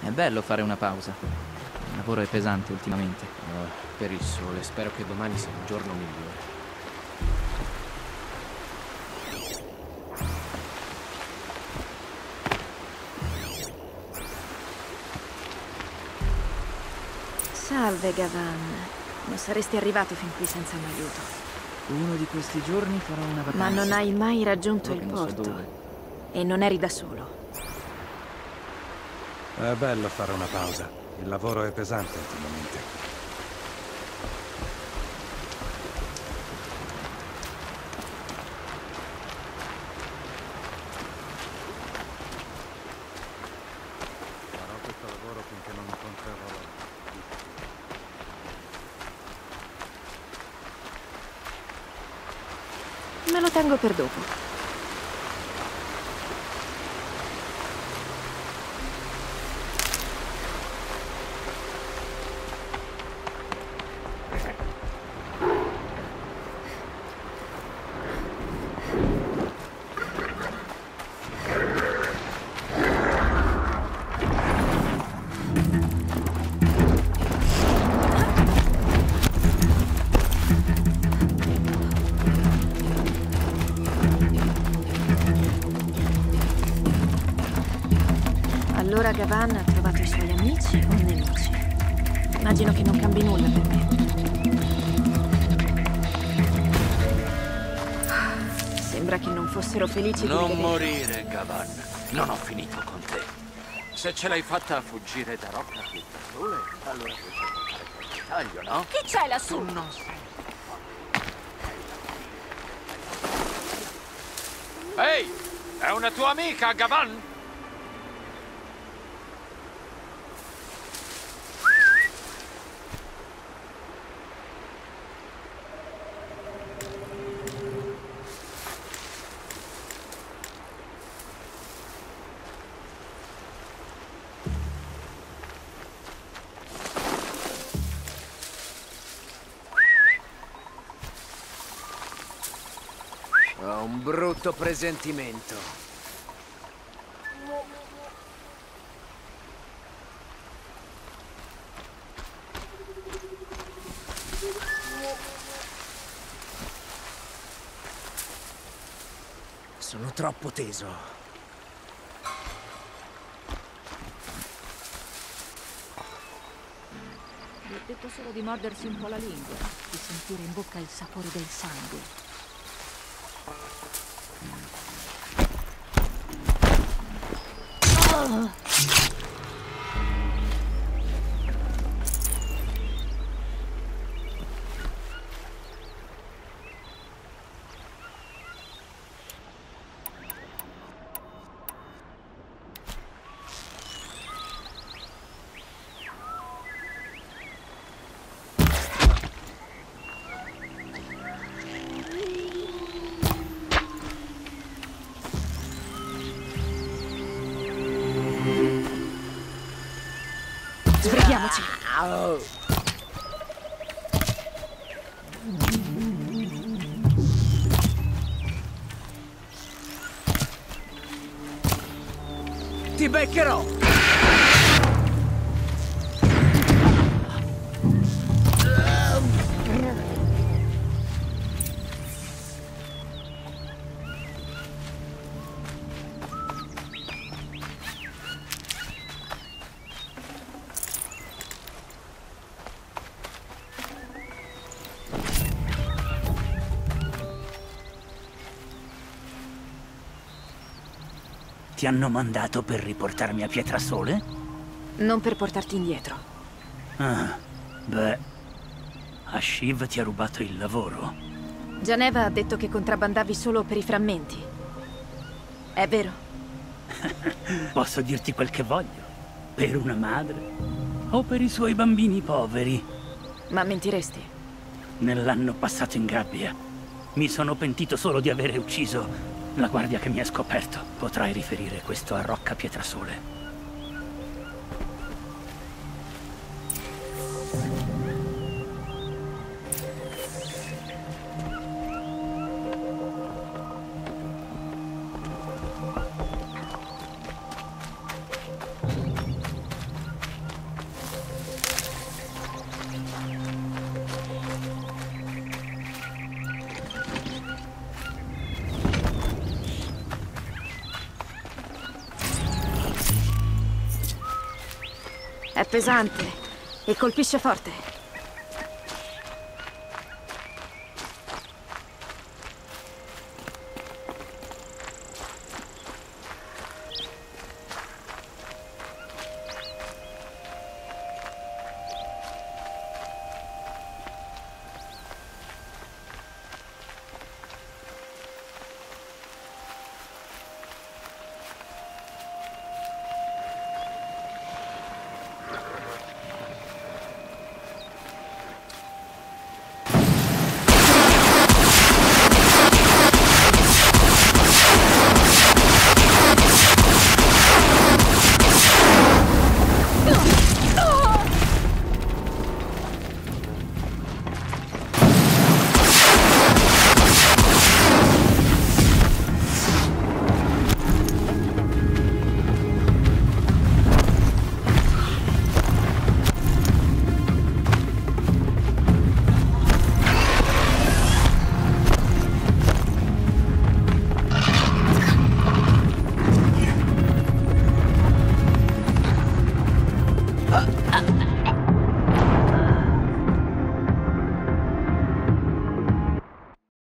È bello fare una pausa. Il lavoro è pesante ultimamente. Per il sole, spero che domani sia un giorno migliore. Salve, Gavan. Non saresti arrivato fin qui senza un aiuto. Uno di questi giorni farò una vacanza. Ma non hai mai raggiunto Solo il che non so porto. dove. E non eri da solo. È bello fare una pausa. Il lavoro è pesante ultimamente. Farò questo lavoro finché non incontrerò Me lo tengo per dopo. Allora Gavan ha trovato i suoi amici o nemici? Immagino che non cambi nulla per me. Sembra che non fossero felici di Non rivedere. morire, Gavan. Non ho finito con te. Se ce l'hai fatta a fuggire da Rocca Pietrasole, allora puoi cercare quel taglio, no? Chi c'è lassù? Tu non sei. Ehi! È una tua amica, Gavan? Ho un brutto presentimento. Sono troppo teso. Vi ho detto solo di mordersi un po' la lingua, di sentire in bocca il sapore del sangue. Sbrighiamoci. Ti beccherò! Ti hanno mandato per riportarmi a Pietrasole? Non per portarti indietro. Ah, beh... Ashiv ti ha rubato il lavoro? Geneva ha detto che contrabbandavi solo per i frammenti. È vero? Posso dirti quel che voglio. Per una madre? O per i suoi bambini poveri? Ma mentiresti? Nell'anno passato in gabbia mi sono pentito solo di avere ucciso la guardia che mi ha scoperto. Potrai riferire questo a Rocca Pietrasole. È pesante e colpisce forte.